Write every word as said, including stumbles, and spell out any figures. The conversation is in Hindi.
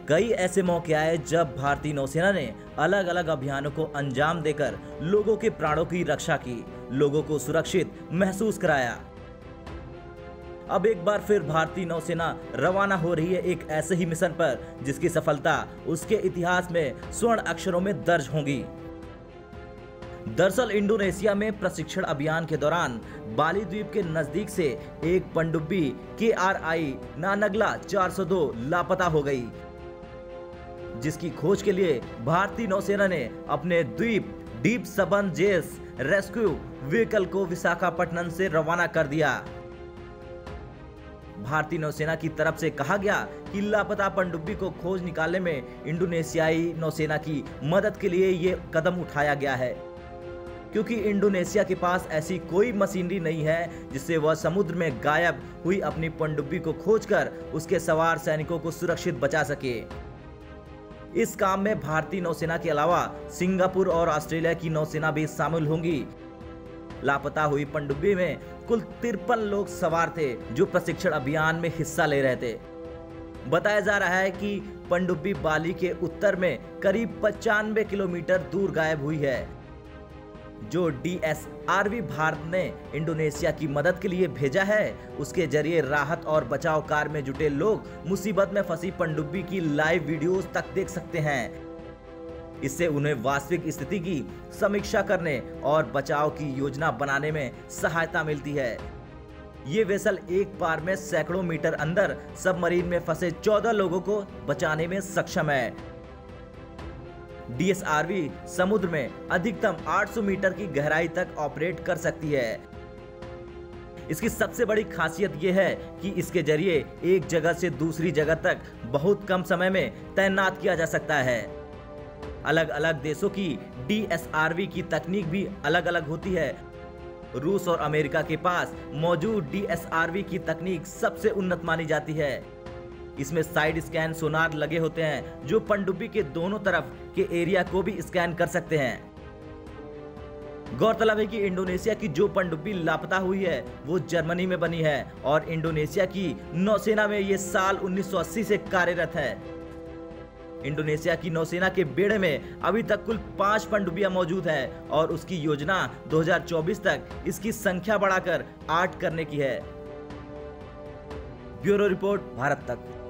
कई ऐसे मौके आए जब भारतीय नौसेना ने अलग अलग अभियानों को अंजाम देकर लोगों के प्राणों की रक्षा की, लोगों को सुरक्षित महसूस कराया। अब एक बार फिर भारतीय नौसेना रवाना हो रही है एक ऐसे ही मिशन पर जिसकी सफलता उसके इतिहास में स्वर्ण अक्षरों में दर्ज होगी। दरअसल इंडोनेशिया में प्रशिक्षण अभियान के दौरान बाली द्वीप के नजदीक से एक पनडुब्बी के आर आई नानगला चार सौ दो लापता हो गई, जिसकी खोज के लिए भारतीय नौसेना ने अपने द्वीप डीप सबन जेस रेस्क्यू व्हीकल को विशाखापट्टनम से रवाना कर दिया। भारतीय नौसेना की तरफ से कहा गया कि लापता पनडुब्बी को खोज निकालने में इंडोनेशियाई नौसेना की मदद के लिए ये कदम उठाया गया है, क्योंकि इंडोनेशिया के पास ऐसी कोई मशीनरी नहीं है जिससे वह समुद्र में गायब हुई अपनी पनडुब्बी को खोजकर उसके सवार सैनिकों को सुरक्षित बचा सके। इस काम में भारतीय नौसेना के अलावा सिंगापुर और ऑस्ट्रेलिया की नौसेना भी शामिल होंगी। लापता हुई पनडुब्बी में कुल तिरपन लोग सवार थे जो प्रशिक्षण अभियान में हिस्सा ले रहे थे। बताया जा रहा है कि पनडुब्बी बाली के उत्तर में करीब पचानवे किलोमीटर दूर गायब हुई है, जो D S R V Bharat ने इंडोनेशिया की मदद के लिए भेजा है। उसके जरिए राहत और बचाव कार्य में जुटे लोग मुसीबत में फंसी पनडुब्बी की लाइव वीडियोस तक देख सकते हैं। इससे उन्हें वास्तविक स्थिति की समीक्षा करने और बचाव की योजना बनाने में सहायता मिलती है। ये वेसल एक बार में सैकड़ों मीटर अंदर सबमरीन में फंसे चौदह लोगों को बचाने में सक्षम है। डी एस आर वी समुद्र में अधिकतम आठ सौ मीटर की गहराई तक ऑपरेट कर सकती है। इसकी सबसे बड़ी खासियत यह है कि इसके जरिए एक जगह से दूसरी जगह तक बहुत कम समय में तैनात किया जा सकता है। अलग अलग देशों की डी एस आर वी की तकनीक भी अलग अलग होती है। रूस और अमेरिका के पास मौजूद डी एस आर वी की तकनीक सबसे उन्नत मानी जाती है। इसमें साइड स्कैन सोनार लगे होते हैं जो पनडुब्बी के दोनों तरफ के एरिया को भी स्कैन कर सकते हैं। गौरतलब है कि इंडोनेशिया की जो पनडुब्बी लापता हुई है वो जर्मनी में बनी है और इंडोनेशिया की नौसेना में ये साल उन्नीस सौ अस्सी से कार्यरत है। इंडोनेशिया की नौसेना के बेड़े में अभी तक कुल पांच पनडुब्बियां मौजूद है और उसकी योजना दो हज़ार चौबीस तक इसकी संख्या बढ़ाकर आठ करने की है। ब्यूरो रिपोर्ट, भारत तक।